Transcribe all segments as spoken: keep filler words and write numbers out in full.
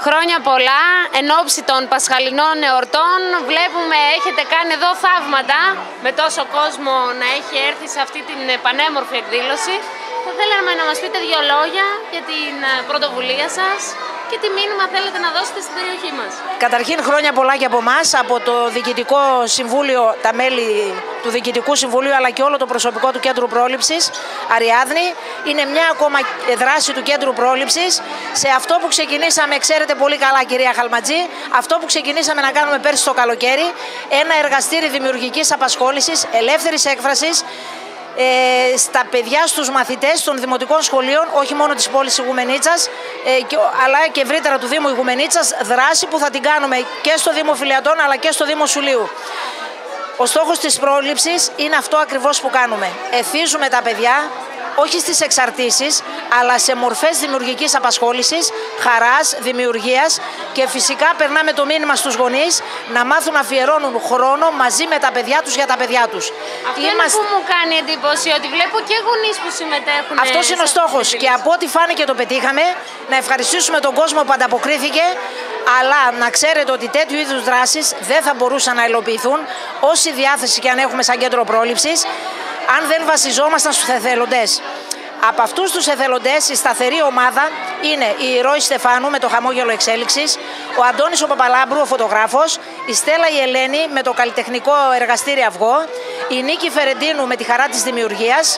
Χρόνια πολλά, εν ώψη των Πασχαλινών εορτών. Βλέπουμε έχετε κάνει εδώ θαύματα με τόσο κόσμο να έχει έρθει σε αυτή την πανέμορφη εκδήλωση. Θα θέλαμε να μας πείτε δύο λόγια για την πρωτοβουλία σας και τι μήνυμα θέλετε να δώσετε στην περιοχή μας. Καταρχήν, χρόνια πολλά και από εμάς, από το Διοικητικό Συμβούλιο, τα μέλη του Διοικητικού Συμβουλίου αλλά και όλο το προσωπικό του Κέντρου Πρόληψης Αριάδνη. Είναι μια ακόμα δράση του Κέντρου Πρόληψης σε αυτό που ξεκινήσαμε, ξέρετε πολύ καλά κυρία Χαλματζή, αυτό που ξεκινήσαμε να κάνουμε πέρσι το καλοκαίρι, ένα εργαστήρι δημιουργικής απασχόλησης, ελεύθερης έκφρασης, Ε, στα παιδιά, στους μαθητές των δημοτικών σχολείων, όχι μόνο της πόλης Ιγουμενίτσας, ε, και, αλλά και ευρύτερα του Δήμου Ιγουμενίτσας, δράση που θα την κάνουμε και στο Δήμο Φιλιατών αλλά και στο Δήμο Σουλίου. Ο στόχος της πρόληψης είναι αυτό ακριβώς που κάνουμε. Εθίζουμε τα παιδιά, όχι στις εξαρτήσεις, αλλά σε μορφές δημιουργικής απασχόλησης, χαράς, δημιουργίας και φυσικά περνάμε το μήνυμα στους γονείς να μάθουν να αφιερώνουν χρόνο μαζί με τα παιδιά τους για τα παιδιά τους. Αυτό Είμαστε... είναι που μου κάνει εντύπωση, ότι βλέπω και γονείς που συμμετέχουν. Αυτός είναι ο στόχος και από ό,τι φάνηκε το πετύχαμε. Να ευχαριστήσουμε τον κόσμο που ανταποκρίθηκε, αλλά να ξέρετε ότι τέτοιου είδους δράσεις δεν θα μπορούσαν να υλοποιηθούν όση διάθεση και αν έχουμε σαν Κέντρο Πρόληψης, αν δεν βασιζόμασταν στους εθελοντές. Από αυτούς τους εθελοντές η σταθερή ομάδα είναι η Ρώη Στεφάνου με το χαμόγελο εξέλιξης, ο Αντώνης ο Παπαλάμπρου, ο φωτογράφος, η Στέλλα η Ελένη με το καλλιτεχνικό εργαστήρι Αυγό, η Νίκη Φερεντίνου με τη χαρά της δημιουργίας.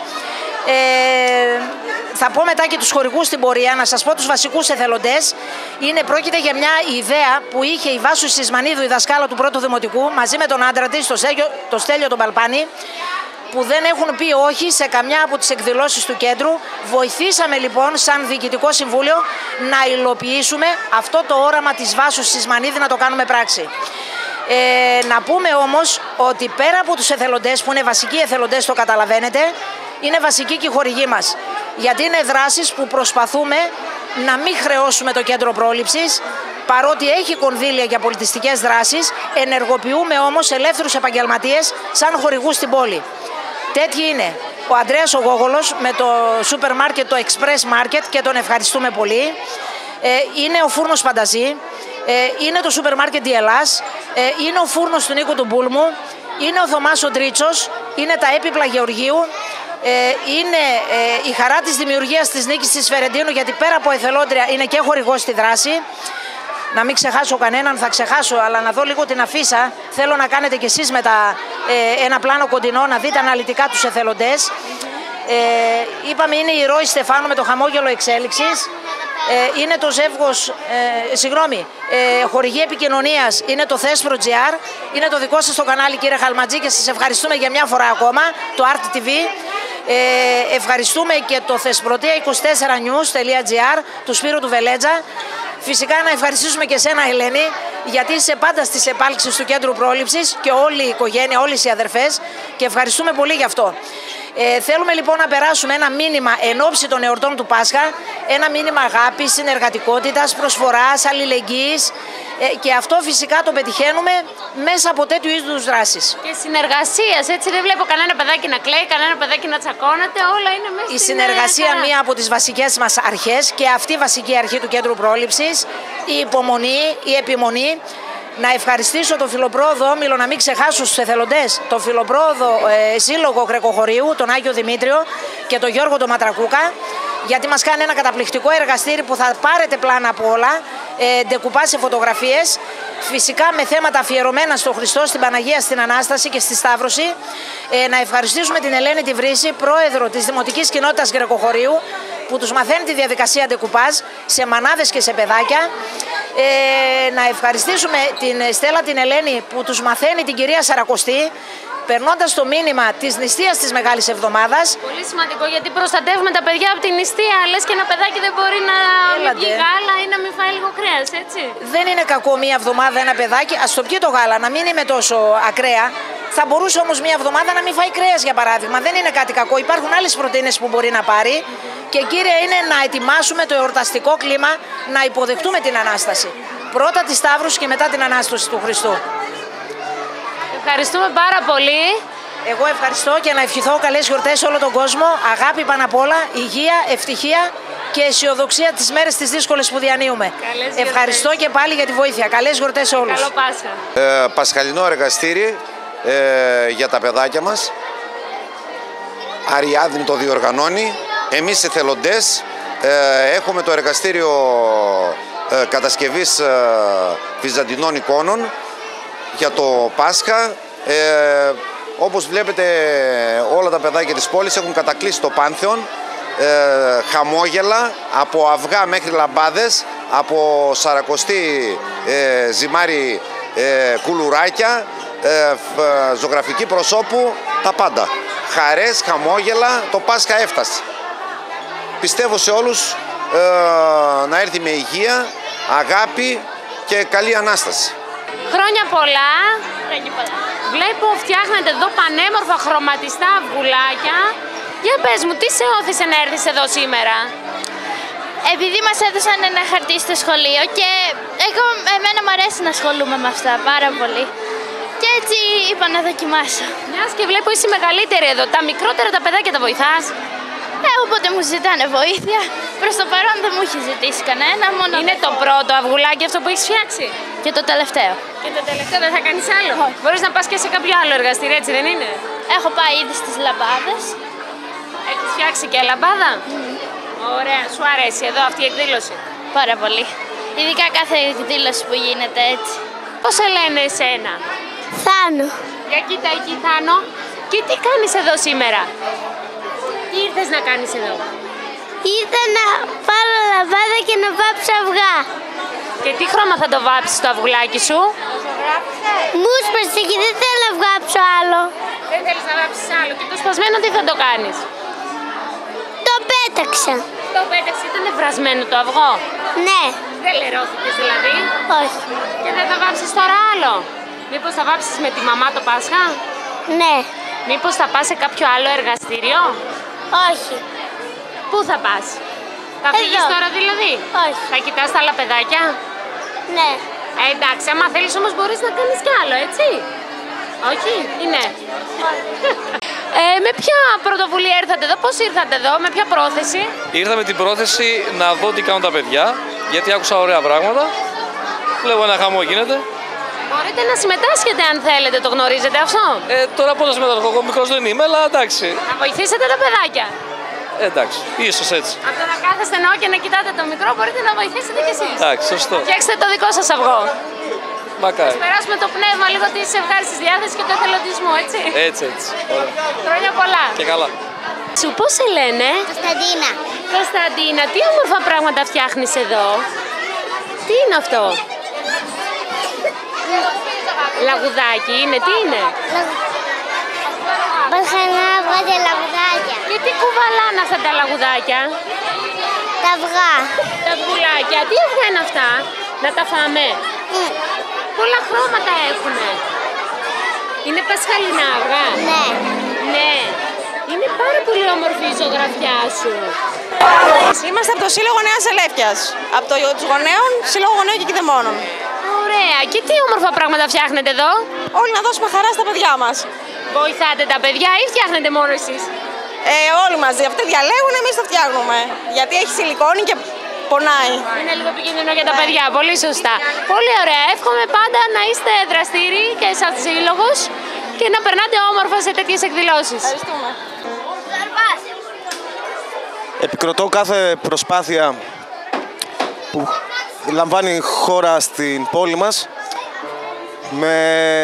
Ε, θα πω μετά και τους χορηγούς στην πορεία, να σας πω τους βασικούς εθελοντές. Είναι, πρόκειται για μια ιδέα που είχε η Βάσου Σισμανίδου, η δασκάλα του πρώτου δημοτικού, μαζί με τον άντρα της, το Στέλιο, το Στέλιο τον Παλπάνη, που δεν έχουν πει όχι σε καμιά από τις εκδηλώσεις του κέντρου. Βοηθήσαμε λοιπόν σαν Διοικητικό Συμβούλιο να υλοποιήσουμε αυτό το όραμα της Βάσου Σισμανίδη, να το κάνουμε πράξη. Ε, να πούμε όμως ότι πέρα από τους εθελοντές που είναι βασικοί εθελοντές, το καταλαβαίνετε, είναι βασικοί και οι χορηγοί μας. Γιατί είναι δράσεις που προσπαθούμε να μην χρεώσουμε το Κέντρο Πρόληψης, παρότι έχει κονδύλια για πολιτιστικές δράσεις, ενεργοποιούμε όμως ελεύθερους επαγγελματίες σαν χορηγούς στην πόλη. Τέτοιοι είναι ο Ανδρέας ο Γόγολος με το σούπερ μάρκετ, το Express Market, και τον ευχαριστούμε πολύ. Ε, είναι ο φούρνος Φανταζή, ε, είναι το σούπερ μάρκετ Διελάς, ε, είναι ο φούρνος του Νίκου του Μπούλμου, είναι ο Θωμάς ο Τρίτσος, είναι τα έπιπλα Γεωργίου, ε, είναι ε, η χαρά της δημιουργίας της Νίκης της Φερεντίνου, γιατί πέρα από εθελόντρια είναι και χορηγός στη δράση. Να μην ξεχάσω κανέναν, θα ξεχάσω, αλλά να δω λίγο την αφίσα. Θέλω να κάνετε κι εσείς μετά ε, ένα πλάνο κοντινό, να δείτε αναλυτικά τους εθελοντές. Ε, είπαμε είναι η Ρώη Στεφάνου με το χαμόγελο εξέλιξης. Ε, είναι το ζεύγος, ε, συγγνώμη, ε, χορηγή επικοινωνίας, είναι το Θέσπρο τζι αρ. Είναι το δικό σας το κανάλι κύριε Χαλματζή και σας ευχαριστούμε για μια φορά ακόμα, το Art τι βι. Ε, ευχαριστούμε και το θεσπρωτεία είκοσι τέσσερα νιους τελεία τζι αρ του Σπύρου του Βελέτζα. Φυσικά να ευχαριστήσουμε και εσένα Ελένη, γιατί είσαι πάντα στις επάλξεις του Κέντρου Πρόληψης και όλη η οικογένεια, όλες οι αδερφές, και ευχαριστούμε πολύ γι' αυτό. Ε, θέλουμε λοιπόν να περάσουμε ένα μήνυμα εν ώψη των εορτών του Πάσχα, ένα μήνυμα αγάπης, συνεργατικότητας, προσφοράς, αλληλεγγύης, ε, και αυτό φυσικά το πετυχαίνουμε μέσα από τέτοιου είδους δράσεις. Και συνεργασίας, έτσι δεν βλέπω κανένα παιδάκι να κλαίει, κανένα παιδάκι να τσακώνεται, όλα είναι μέσα. Η συνεργασία χαρά. Μία από τις βασικές μας αρχές, και αυτή η βασική αρχή του Κέντρου Πρόληψης, η υπομονή, η επιμονή. Να ευχαριστήσω το Φιλοπρόοδο Όμιλο, να μην ξεχάσω στους εθελοντές, το Φιλοπρόοδο ε, Σύλλογο Γρεκοχωρίου, τον Άγιο Δημήτριο και τον Γιώργο τον Ματρακούκα, γιατί μας κάνει ένα καταπληκτικό εργαστήρι που θα πάρετε πλάνα από όλα, ε, ντεκουπά σε φωτογραφίες, φυσικά με θέματα αφιερωμένα στον Χριστό, στην Παναγία, στην Ανάσταση και στη Σταύρωση. Ε, να ευχαριστήσουμε την Ελένη τη Βρύση, πρόεδρο της Δημοτικής Κοινότητας Γρεκοχωρίου, που τους μαθαίνει τη διαδικασία ντεκουπάζ σε μανάδες και σε παιδάκια. Ε, να ευχαριστήσουμε την Στέλλα την Ελένη που τους μαθαίνει την κυρία Σαρακοστή, περνώντας το μήνυμα της νηστείας της Μεγάλης Εβδομάδας. Πολύ σημαντικό, γιατί προστατεύουμε τα παιδιά από την νηστεία. Λες και ένα παιδάκι δεν μπορεί να μην πιει γάλα ή να μην φάει λίγο κρέας, έτσι. Δεν είναι κακό μία εβδομάδα ένα παιδάκι, ας το πιει το γάλα, να μην είμαι τόσο ακραία. Θα μπορούσε όμως μία εβδομάδα να μην φάει κρέας, για παράδειγμα. Δεν είναι κάτι κακό. Υπάρχουν άλλες πρωτεΐνες που μπορεί να πάρει. Και κύρια είναι να ετοιμάσουμε το εορταστικό κλίμα, να υποδεχτούμε την Ανάσταση. Πρώτα τη Σταύρους και μετά την Ανάσταση του Χριστού. Ευχαριστούμε πάρα πολύ. Εγώ ευχαριστώ και να ευχηθώ καλές γιορτές σε όλο τον κόσμο. Αγάπη πάνω απ' όλα, υγεία, ευτυχία και αισιοδοξία τις μέρες τις δύσκολες που διανύουμε. Καλές Ευχαριστώ γιορτές. και πάλι για τη βοήθεια. Καλές γιορτές σε όλους. Καλό Πάσχα. Ε, Πασχαλινό εργαστήρι ε, για τα παιδάκια μας. Αριάδνη το διοργανώνει. Εμείς εθελοντές ε, έχουμε το εργαστήριο ε, κατασκευής ε, βυζαντινών εικόνων για το Πάσχα. Ε, όπως βλέπετε όλα τα παιδάκια της πόλης έχουν κατακλείσει το Πάνθεον. Ε, χαμόγελα από αυγά μέχρι λαμπάδες, από σαρακοστή ε, ζυμάρι ε, κουλουράκια, ε, ζωγραφική προσώπου, τα πάντα. Χαρές, χαμόγελα, το Πάσχα έφτασε. Πιστεύω σε όλους ε, να έρθει με υγεία, αγάπη και καλή Ανάσταση. Χρόνια πολλά. Βλέπω φτιάχνετε εδώ πανέμορφα χρωματιστά αυγουλάκια. Για πες μου, τι σε όθησε να έρθεις εδώ σήμερα? Επειδή μας έδωσαν ένα χαρτί στο σχολείο και εγώ, εμένα μου αρέσει να ασχολούμαι με αυτά πάρα πολύ. Και έτσι είπα να δοκιμάσω. Μιας και βλέπω είσαι μεγαλύτερη εδώ. Τα μικρότερα τα παιδάκια τα βοηθάς? Ε, όποτε μου ζητάνε βοήθεια, προς το παρόν δεν μου έχει ζητήσει κανένα, μόνο... Είναι το πρώτο αυγουλάκι αυτό που έχεις φτιάξει? Και το τελευταίο. Και το τελευταίο δεν θα κάνεις άλλο? Μπορείς να πας και σε κάποιο άλλο εργαστήριο, έτσι δεν είναι? Έχω πάει ήδη στις λαμπάδες. Έχεις φτιάξει και λαμπάδα? Mm. Ωραία, σου αρέσει εδώ αυτή η εκδήλωση? Πάρα πολύ. Ειδικά κάθε εκδήλωση που γίνεται έτσι. Πώς σε λένε εσένα? Θάνο. Για κοίτα εκεί Θάνο. Και τι κάνεις εδώ σήμερα? Τι ήρθες να κάνεις εδώ? Ήρθα να πάρω λαμπάδα και να βάψω αυγά. Και τι χρώμα θα το βάψεις το αυγουλάκι σου? Μου σπασε και δεν θέλω να βάψω άλλο. Δεν θέλεις να βάψεις άλλο. Και το σπασμένο τι θα το κάνεις? Το πέταξα. Το πέταξε, ήταν βρασμένο το αυγό? Ναι. Δεν λερώθηκες δηλαδή? Όχι. Και δεν θα βάψεις τώρα άλλο? Μήπως θα βάψεις με τη μαμά το Πάσχα? Ναι. Μήπως θα πας σε κάποιο άλλο εργαστήριο? Όχι. Πού θα πας? Θα φύγεις Εδώ. τώρα δηλαδή? Όχι. Θα κοιτάς τα άλλα παιδάκια? Ναι. Ε, εντάξει, άμα θέλεις όμως μπορείς να κάνεις κι άλλο, έτσι? Όχι, είναι. Ε, με ποια πρωτοβουλία ήρθατε εδώ, πώς ήρθατε εδώ, με ποια πρόθεση? Ήρθα με την πρόθεση να δω τι κάνουν τα παιδιά, γιατί άκουσα ωραία πράγματα. Βλέπω ένα χαμό γίνεται. Μπορείτε να συμμετάσχετε αν θέλετε, το γνωρίζετε αυτό? Ε, τώρα πώς να συμμετάσχω, εγώ μικρός δεν είμαι, αλλά εντάξει. Να βοηθήσετε τα παιδάκια. Ε, εντάξει, ίσως έτσι. Από το να κάθεστε εννοώ και να κοιτάτε το μικρό, μπορείτε να βοηθήσετε κι εσείς. Εντάξει, σωστό. Φτιάξτε το δικό σας αυγό. Μακάρι. Περάσουμε το πνεύμα λίγο της ευχάριστης διάθεσης και του εθελοντισμού, έτσι. Έτσι, έτσι. Ωραία. Χρόνια πολλά. Και καλά. Σου πώς σε λένε? Κωνσταντίνα. Κωνσταντίνα, τι όμορφα πράγματα φτιάχνεις εδώ. Τι είναι αυτό? Λαγουδάκι είναι, τι είναι? Μπαχανά βγάζει λαμπαδάκια. Και τι κουβαλάνε αυτά τα λαγουδάκια? Τα αυγά. Τα αυγουλάκια, τι αυγά είναι αυτά? Να τα φάμε? Mm. Πολλά χρώματα έχουνε. Είναι πασχαλινά αυγά? Ναι. Ναι. Είναι πάρα πολύ όμορφη η ζωγραφιά σου. Είμαστε από το Σύλλογο Νέας Ελέφειας. Από το τους γονέων, Σύλλογο Γονέων και Κηδεμόνων. Ωραία. Και τι όμορφα πράγματα φτιάχνετε εδώ? Όλοι να δώσουμε χαρά στα παιδιά μας. Βοηθάτε τα παιδιά ή φτιάχνετε μόνο εσείς? Ε, όλοι μαζί. Αυτοί διαλέγουν, εμείς το φτιάχνουμε. Γιατί έχει σιλικόνη και πονάει. Είναι λίγο επικίνδυνο για τα παιδιά. Πολύ σωστά. Πολύ ωραία. Εύχομαι πάντα να είστε δραστήριοι και σαν σύλλογος και να περνάτε όμορφα σε τέτοιες εκδηλώσεις. Ευχαριστούμε. Επικροτώ κάθε προσπάθεια που λαμβάνει χώρα στην πόλη μας με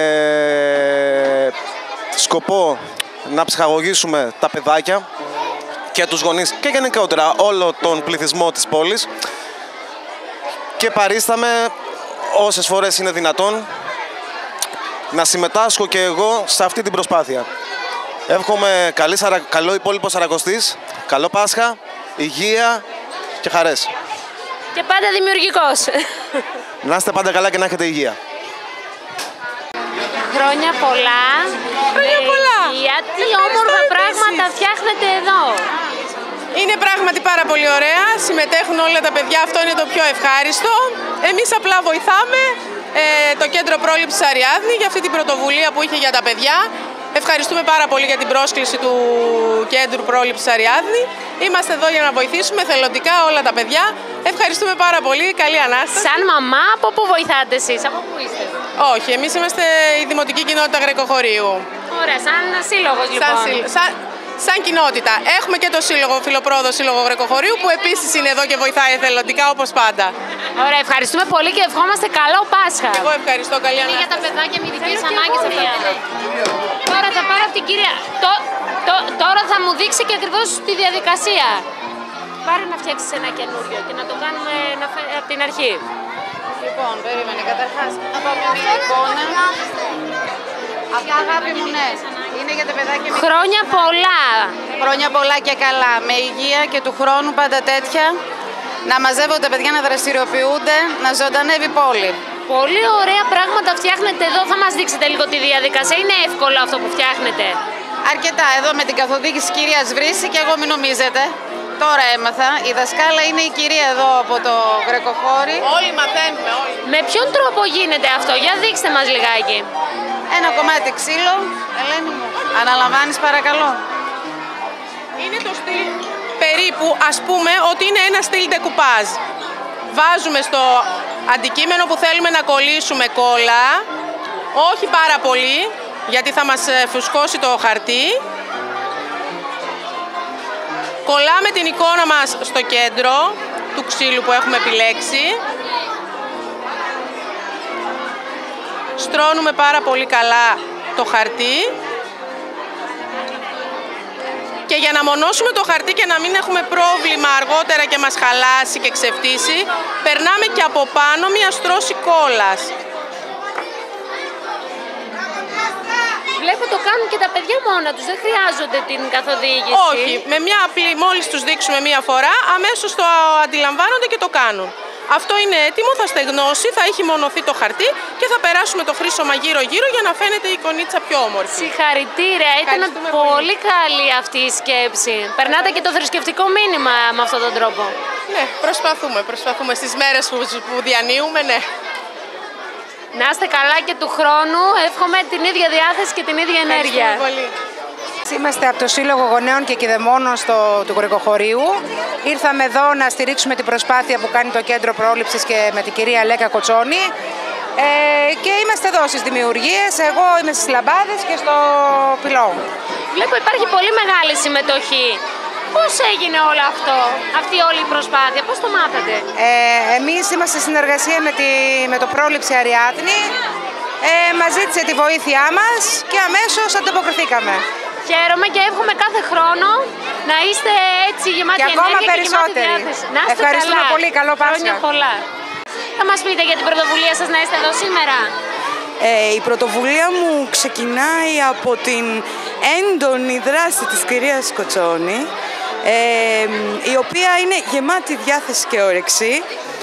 σκοπό να ψυχαγωγήσουμε τα παιδάκια και τους γονείς και γενικότερα όλο τον πληθυσμό της πόλης και παρίσταμε όσες φορές είναι δυνατόν να συμμετάσχω και εγώ σε αυτή την προσπάθεια. Εύχομαι καλή, καλό υπόλοιπο Σαρακοστής, καλό Πάσχα, υγεία και χαρές. Και πάντα δημιουργικός. Να είστε πάντα καλά και να έχετε υγεία. Χρόνια πολλά. Χρόνια πολλά. Υγεία. Τι όμορφα πράγματα φτιάχνετε εδώ. Είναι πράγματι πάρα πολύ ωραία. Συμμετέχουν όλα τα παιδιά, αυτό είναι το πιο ευχάριστο. Εμείς απλά βοηθάμε ε, το Κέντρο Πρόληψης Αριάδνη για αυτή την πρωτοβουλία που είχε για τα παιδιά. Ευχαριστούμε πάρα πολύ για την πρόσκληση του Κέντρου Πρόληψης Αριάδνη. Είμαστε εδώ για να βοηθήσουμε θελοντικά όλα τα παιδιά. Ευχαριστούμε πάρα πολύ. Καλή Ανάσταση. Σαν μαμά, από πού βοηθάτε εσείς, από πού είστε? Όχι, εμείς είμαστε η Δημοτική Κοινότητα Γρεκοχωρίου. Ωραία, σαν σύλλογος λοιπόν. Σαν, σαν, σαν κοινότητα. Έχουμε και το σύλλογο, Φιλοπρόδο Σύλλογο Γρεκοχωρίου, που επίσης είναι εδώ και βοηθάει εθελοντικά όπως πάντα. Ωραία, ευχαριστούμε πολύ και ευχόμαστε καλό Πάσχα. Εγώ ευχαριστώ, καλή Ανάσταση. Για τα παιδάκια με ειδικές ανάγκες αυτά. Τώρα θα πάρω από την κυρία. Το, το, τώρα θα μου δείξει και ακριβώς τη διαδικασία. Πάρε να φτιάξεις ένα καινούριο και να το κάνουμε να φε... από την αρχή. Λοιπόν, περίμενε. Καταρχάς, να πάμε μια εικόνα. Αυτά, αγάπη μου, ναι. Είναι για τα παιδάκια. Χρόνια πολλά. Χρόνια πολλά και καλά. Με υγεία και του χρόνου πάντα τέτοια. Να μαζεύονται τα παιδιά, να δραστηριοποιούνται, να ζωντανεύει η πόλη. Πολύ ωραία πράγματα φτιάχνετε εδώ. Θα μας δείξετε λίγο τη διαδικασία. Είναι εύκολο αυτό που φτιάχνετε? Αρκετά. Εδώ με την καθοδήγηση της κυρίας Βρύση και εγώ μην νομίζετε. Τώρα έμαθα. Η δασκάλα είναι η κυρία εδώ από το Γρεκοχώρι. Όλοι μαθαίνουμε, όλοι. Με ποιον τρόπο γίνεται αυτό? Για δείξτε μας λιγάκι. Ένα κομμάτι ξύλο. Ελένη μου, αναλαμβάνεις παρακαλώ. Είναι το στυλ περίπου, ας πούμε, ότι είναι ένα στυλ ντεκουπάζ. Βάζουμε στο αντικείμενο που θέλουμε να κολλήσουμε κόλλα, όχι πάρα πολύ, γιατί θα μας φουσκώσει το χαρτί. Κολλάμε την εικόνα μας στο κέντρο του ξύλου που έχουμε επιλέξει. Στρώνουμε πάρα πολύ καλά το χαρτί. Και για να μονώσουμε το χαρτί και να μην έχουμε πρόβλημα αργότερα και μας χαλάσει και ξεφτύσει, περνάμε και από πάνω μια στρώση κόλλας. Βλέπω το κάνουν και τα παιδιά μόνα τους, δεν χρειάζονται την καθοδήγηση. Όχι, με μια απλή, μόλις τους δείξουμε μια φορά, αμέσως το αντιλαμβάνονται και το κάνουν. Αυτό είναι έτοιμο, θα στεγνώσει, θα έχει μονωθεί το χαρτί και θα περάσουμε το χρήσωμα γύρω-γύρω για να φαίνεται η εικονίτσα πιο όμορφη. Συγχαρητήρια, ήταν πολύ. πολύ καλή αυτή η σκέψη. Περνάτε και το θρησκευτικό μήνυμα με αυτόν τον τρόπο. Ναι, προσπαθούμε, προσπαθούμε στις μέρες που, που διανύουμε, ναι. Να είστε καλά και του χρόνου, εύχομαι την ίδια διάθεση και την ίδια ενέργεια. Πολύ. Είμαστε από το Σύλλογο Γονέων και Κηδεμόνων στο, του Γρεκοχωρίου. Ήρθαμε εδώ να στηρίξουμε την προσπάθεια που κάνει το Κέντρο Πρόληψης και με την κυρία Λέκα Κοτσόνη. Ε, και είμαστε εδώ στις δημιουργίες. Εγώ είμαι στις λαμπάδες και στο πυλό. Βλέπω υπάρχει πολύ μεγάλη συμμετοχή. Πώς έγινε όλο αυτό, αυτή όλη η προσπάθεια, πώς το μάθατε? Ε, εμείς είμαστε στη συνεργασία με, τη, με το Πρόληψη Αριάδνη. Ε, μας ζήτησε τη βοήθειά μας και αμέσως ανταποκριθήκαμε. Χαίρομαι και εύχομαι κάθε χρόνο να είστε έτσι γεμάτοι ενέργεια και ακόμα περισσότεροι. Να είστε Ευχαριστούμε καλά. πολύ. Καλό Πάσχα. Χρόνια πολλά. Θα μας πείτε για την πρωτοβουλία σας να είστε εδώ σήμερα? Ε, η πρωτοβουλία μου ξεκινάει από την έντονη δράση της κυρίας Κοτσόνη, ε, η οποία είναι γεμάτη διάθεση και όρεξη.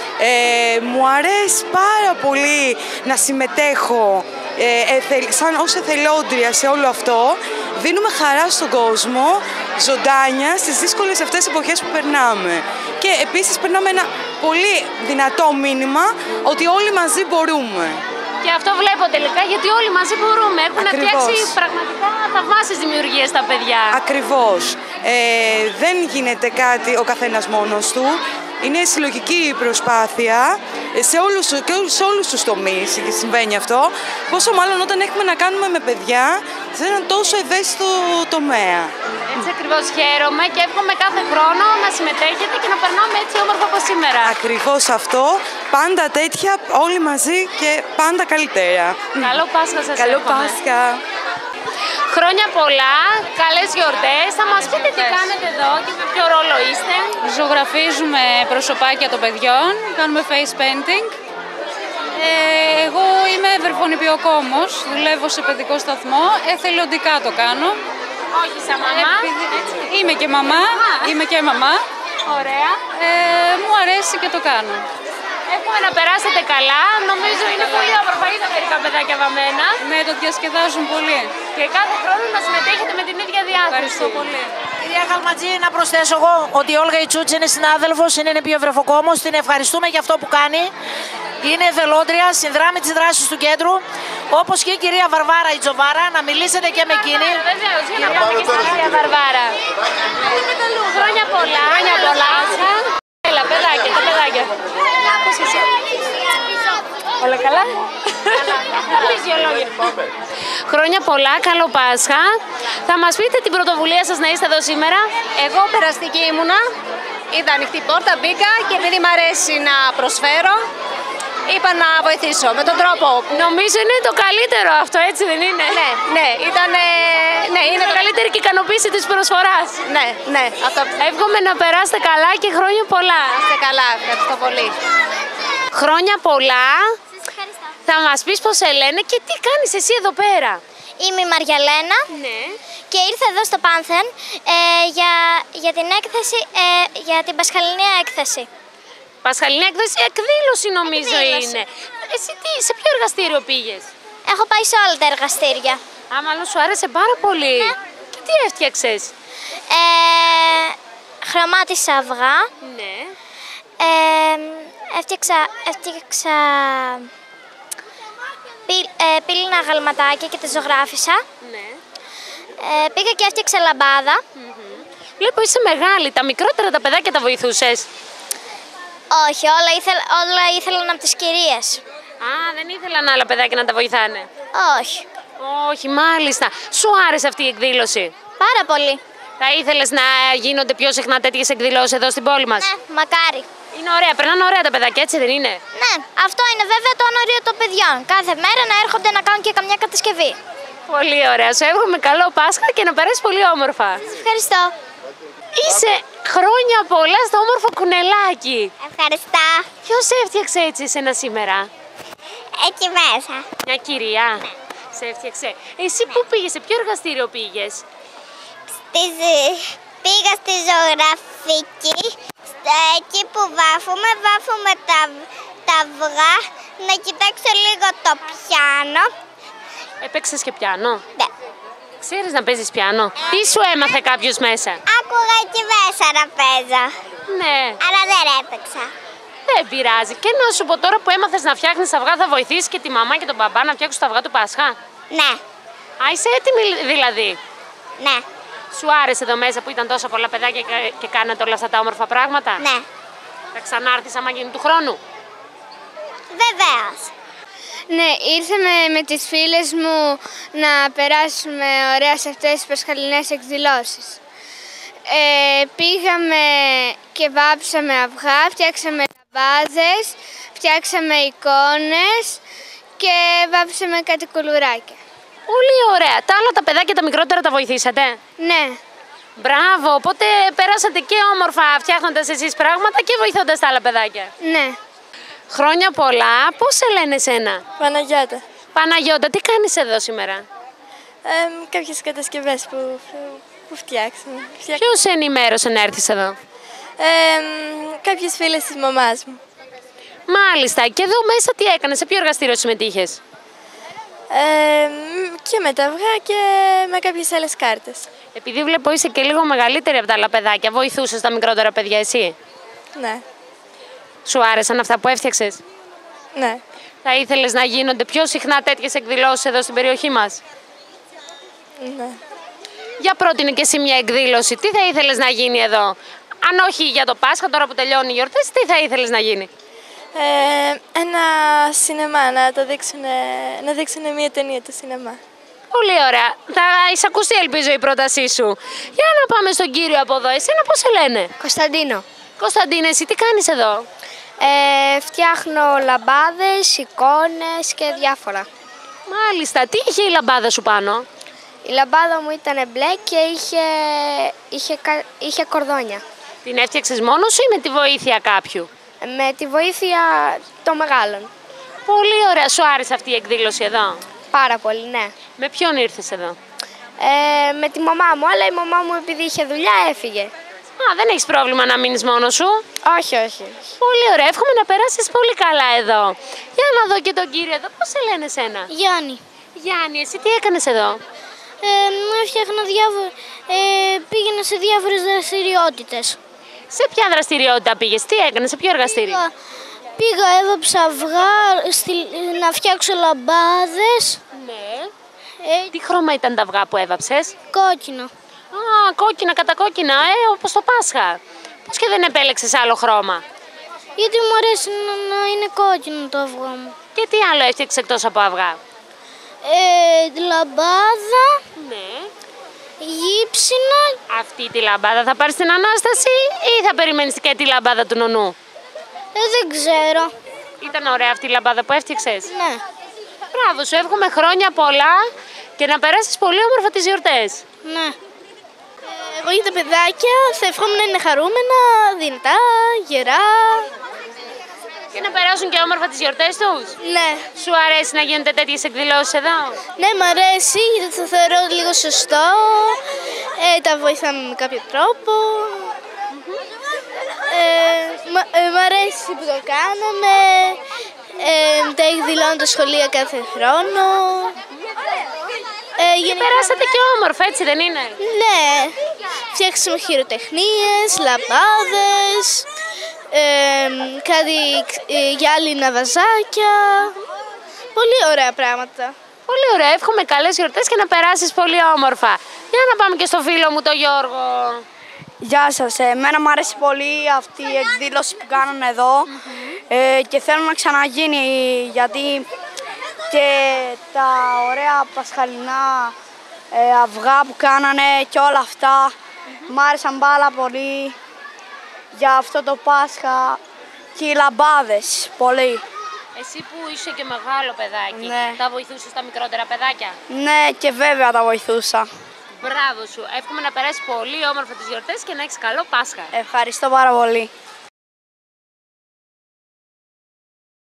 Ε, μου αρέσει πάρα πολύ να συμμετέχω ε, ε, σαν ως εθελόντρια σε όλο αυτό. Δίνουμε χαρά στον κόσμο, ζωντάνια, στις δύσκολες αυτές εποχές που περνάμε. Και επίσης περνάμε ένα πολύ δυνατό μήνυμα ότι όλοι μαζί μπορούμε. Και αυτό βλέπω τελικά, γιατί όλοι μαζί μπορούμε. Έχουν Ακριβώς. φτιάξει πραγματικά θαυμάσιες δημιουργίες τα παιδιά. Ακριβώς. Ε, δεν γίνεται κάτι ο καθένας μόνος του. Είναι συλλογική προσπάθεια σε όλους, και σε όλους τους τομείς συμβαίνει αυτό. Πόσο μάλλον όταν έχουμε να κάνουμε με παιδιά σε έναν τόσο ευαίσθητο τομέα. Έτσι ακριβώς, χαίρομαι και εύχομαι κάθε χρόνο να συμμετέχετε και να περνάμε έτσι όμορφα όπως σήμερα. Ακριβώς αυτό. Πάντα τέτοια, όλοι μαζί και πάντα καλύτερα. Καλό Πάσχα σας Καλό εύχομαι. Πάσχα. Χρόνια πολλά, καλές γιορτές. Θα μας πείτε τι κάνετε εδώ και με ποιο ρόλο είστε? Ζωγραφίζουμε προσωπάκια των παιδιών, κάνουμε face painting. Ε, εγώ είμαι βρεφονιπιοκόμος, δουλεύω σε παιδικό σταθμό, εθελοντικά το κάνω. Όχι σαν μαμά. Επειδή... Είμαι και μαμά, είμαι και μαμά. Ωραία. Ε, μου αρέσει και το κάνω. Εύχομαι να περάσετε καλά. Νομίζω είναι πολύ όμορφα. Είδα μερικά παιδάκια βαμμένα. Ναι, το διασκεδάζουν πολύ. Και κάθε χρόνο να συμμετέχετε με την ίδια διάθεση. Ευχαριστώ πολύ. Κυρία Καλματζή, να προσθέσω εγώ ότι η Όλγα Ιτσούτση είναι συνάδελφος, είναι νηπιοβρεφοκόμος. Την ευχαριστούμε για αυτό που κάνει. Είναι εθελόντρια, συνδράμει τις δράσεις του κέντρου, όπως και η κυρία Βαρβάρα η Τζοβάρα, να μιλήσετε και με εκείνη. Βεβαίως, για να πάμε και στην κυρία Βαρβάρα. Χρόνια πολλά. Χρόνια πολλά. Έλα, παιδάκια, τα παιδάκια. Πώς είσαι? Όλα καλά? Χρόνια πολλά, καλό Πάσχα. Θα μας πείτε την πρωτοβουλία σας να είστε εδώ σήμερα. Εγώ περαστική ήμουνα, είδα ανοιχτή πόρτα, μπήκα και επειδή μ' αρέσει να προσφέρω, είπα να βοηθήσω με τον τρόπο που... Νομίζω είναι το καλύτερο αυτό, έτσι δεν είναι? Ναι, ναι, ήταν... Ναι, είναι το καλύτερη και ικανοποίηση της προσφοράς. Ναι, ναι, αυτό. Εύχομαι να περάσετε καλά και χρόνια πολλά. Να είστε καλά, ευχαριστώ πολύ. Χρόνια πολλά. Θα μας πεις πώς σε λένε και τι κάνεις εσύ εδώ πέρα? Είμαι η Μαριαλένα, ναι, και ήρθα εδώ στο Πάνθεν ε, για, για την έκθεση, ε, για την πασχαλινή έκθεση. Πασχαλινή έκθεση, εκδήλωση νομίζω εκδήλωση. Είναι. Εσύ τι, σε ποιο εργαστήριο πήγες? Έχω πάει σε όλα τα εργαστήρια. Α, μάλλον σου άρεσε πάρα πολύ. Ναι. Και τι έφτιαξες? Ε, χρωμάτισα αυγά. Ναι. Ε, έφτιαξα... έφτιαξα... Ε, πύληνα γαλματάκια και τα ζωγράφισα. Ναι. Ε, πήγα και έφτιαξα λαμπάδα. Mm-hmm. Βλέπω είσαι μεγάλη. Τα μικρότερα τα παιδάκια τα βοηθούσες? Όχι, όλα, ήθελ, όλα ήθελαν από τις κυρίες. Α, δεν ήθελαν άλλα παιδάκια να τα βοηθάνε? Όχι. Όχι, μάλιστα. Σου άρεσε αυτή η εκδήλωση? Πάρα πολύ. Θα ήθελες να γίνονται πιο συχνά τέτοιες εκδηλώσεις εδώ στην πόλη μας? Ναι, μακάρι. Είναι ωραία, περνάνε ωραία τα παιδάκια, έτσι δεν είναι? Ναι, αυτό είναι βέβαια το όνοριο των παιδιών. Κάθε μέρα να έρχονται να κάνουν και καμιά κατασκευή. Πολύ ωραία. Σου εύχομαι καλό Πάσχα και να περάσει πολύ όμορφα. Σας ευχαριστώ. Είσαι χρόνια πολλά στο όμορφο κουνελάκι. Ευχαριστώ. Ποιος έφτιαξε έτσι εσένα σήμερα? Εκεί μέσα. Μια κυρία. Ναι. Σε έφτιαξε. Εσύ ναι. Πού πήγες, σε ποιο εργαστήριο πήγες? Στη... Πήγα στη ζωγραφική. Εκεί που βάφουμε, βάφουμε τα, τα αυγά, να κοιτάξω λίγο το πιάνο. Έπαιξες και πιάνο? Ναι. Ξέρεις να παίζεις πιάνο? Ε, Τι σου έμαθε κάποιος μέσα? Άκουγα εκεί μέσα να παίζω. Ναι. Αλλά δεν έπαιξα. Δεν πειράζει. Και να σου πω τώρα που έμαθες να φτιάχνεις αυγά, θα βοηθήσεις και τη μαμά και τον μπαμπά να φτιάξουν τα αυγά του Πάσχα? Ναι. Α, είσαι έτοιμη δηλαδή? Ναι. Σου άρεσε εδώ μέσα που ήταν τόσα πολλά παιδάκια και κάνατε όλα αυτά τα όμορφα πράγματα? Ναι. Θα ξανάρθεις άμα γίνει του χρόνου? Βεβαίως. Ναι, ήρθαμε με τις φίλες μου να περάσουμε ωραία σε αυτές τις πασχαλινές εκδηλώσεις. Ε, πήγαμε και βάψαμε αυγά, φτιάξαμε λαμπάδες, φτιάξαμε εικόνες και βάψαμε κάτι κουλουράκια. Πολύ ωραία. Τα άλλα τα παιδάκια τα μικρότερα τα βοηθήσατε? Ναι. Μπράβο, οπότε περάσατε και όμορφα φτιάχνοντας εσείς πράγματα και βοηθώντας τα άλλα παιδάκια. Ναι. Χρόνια πολλά. Πώς σε λένε εσένα? Παναγιώτα. Παναγιώτα, τι κάνεις εδώ σήμερα? Ε, κάποιες κατασκευές που, που φτιάξαμε. Ποιος σε ενημέρωσε να έρθεις εδώ? Ε, κάποιες φίλες της μαμάς μου. Μάλιστα. Και εδώ μέσα τι έκανες, σε ποιο εργαστήριο συμμετείχες? Ε, και με τα αυγά και με κάποιες άλλες κάρτες. Επειδή βλέπω είσαι και λίγο μεγαλύτερη από τα άλλα παιδάκια, βοηθούσες τα μικρότερα παιδιά εσύ? Ναι. Σου άρεσαν αυτά που έφτιαξες? Ναι. Θα ήθελες να γίνονται πιο συχνά τέτοιες εκδηλώσεις εδώ στην περιοχή μας? Ναι. Για πρότεινε και εσύ μια εκδήλωση. Τι θα ήθελες να γίνει εδώ? Αν όχι για το Πάσχα, τώρα που τελειώνει η γιορτή, τι θα ήθελες να γίνει? Ε, ένα σινεμά, να το δείξουν, να δείξουν μια ταινία το σινεμά. Πολύ ωραία. Θα εισακουστεί ελπίζω η πρότασή σου. Για να πάμε στον κύριο από εδώ. Εσένα πώς σε λένε? Κωνσταντίνο. Κωνσταντίνε, εσύ τι κάνεις εδώ? Ε, φτιάχνω λαμπάδες, εικόνες και διάφορα. Μάλιστα. Τι είχε η λαμπάδα σου πάνω? Η λαμπάδα μου ήταν μπλε και είχε, είχε, είχε κορδόνια. Την έφτιαξες μόνος σου ή με τη βοήθεια κάποιου? Με τη βοήθεια των μεγάλων. Πολύ ωραία. Σου άρεσε αυτή η εκδήλωση εδώ? Πάρα πολύ, ναι. Με ποιον ήρθες εδώ? Ε, με τη μαμά μου, αλλά η μαμά μου επειδή είχε δουλειά έφυγε. Α, δεν έχεις πρόβλημα να μείνεις μόνος σου? Όχι, όχι. Πολύ ωραία. Εύχομαι να περάσεις πολύ καλά εδώ. Για να δω και τον κύριο εδώ. Πώς σε λένε σένα? Γιάννη. Γιάννη, εσύ τι έκανες εδώ? Ε, έφτιαχνα διάφορα, ε, πήγαινα σε διάφορες δραστηριότητες. Σε ποια δραστηριότητα πήγες, τι έκανες, σε ποιο εργαστήριο? Πήγα, Πήγα, έβαψα αυγά στη, να φτιάξω λαμπάδες. Ναι. Ε, Τι χρώμα ήταν τα αυγά που έβαψες? Κόκκινο. Α, κόκκινα κατά κόκκινα, ε, όπως το Πάσχα. Πώς και δεν επέλεξες άλλο χρώμα? Γιατί μου αρέσει να, να είναι κόκκινο το αυγό μου. Και τι άλλο έφτιαξες εκτός από αυγά? Ε, λαμπάδα. Ναι. Γύψινα. Αυτή τη λαμπάδα θα πάρεις την Ανάσταση ή θα περιμένεις και τη λαμπάδα του νονού? Ε, δεν ξέρω. Ήταν ωραία αυτή η λαμπάδα που έφτιαξες? Ναι. Μπράβο, σου εύχομαι χρόνια πολλά και να περάσεις πολύ όμορφα τις γιορτές. Ναι. Ε, εγώ για τα παιδάκια θα ευχόμουν να είναι χαρούμενα, δυνατά, γερά. Και να περάσουν και όμορφα τις γιορτές τους. Ναι. Σου αρέσει να γίνονται τέτοιες εκδηλώσεις εδώ? Ναι, μ' αρέσει γιατί το θεωρώ λίγο σωστό. Ε, τα βοηθάμε με κάποιο τρόπο. Ε, μ, ε, μ' αρέσει που το κάναμε. Ε, τα εκδηλώνουν τα σχολεία κάθε χρόνο. Ε, γενικά... Περάσατε και όμορφα, έτσι δεν είναι? Ναι. Φτιάξαμε χειροτεχνίες, λαμπάδες, ε, κάτι ε, γυάλινα βαζάκια. Πολύ ωραία πράγματα. Πολύ ωραία. Εύχομαι καλές γιορτές και να περάσεις πολύ όμορφα. Για να πάμε και στο φίλο μου, τον Γιώργο. Γεια σας. Εμένα μου άρεσε πολύ αυτή η εκδήλωση που κάνανε εδώ mm-hmm. ε, και θέλω να ξαναγίνει γιατί και τα ωραία πασχαλινά ε, αυγά που κάνανε και όλα αυτά mm-hmm. μ' άρεσαν πάρα πολύ για αυτό το Πάσχα και οι λαμπάδες πολύ. Εσύ που είσαι και μεγάλο παιδάκι, ναι. τα βοηθούσες τα μικρότερα παιδάκια? Ναι, και βέβαια τα βοηθούσα. Μπράβο σου. Εύχομαι να περάσεις πολύ όμορφα τις γιορτές και να έχεις καλό Πάσχα. Ευχαριστώ πάρα πολύ.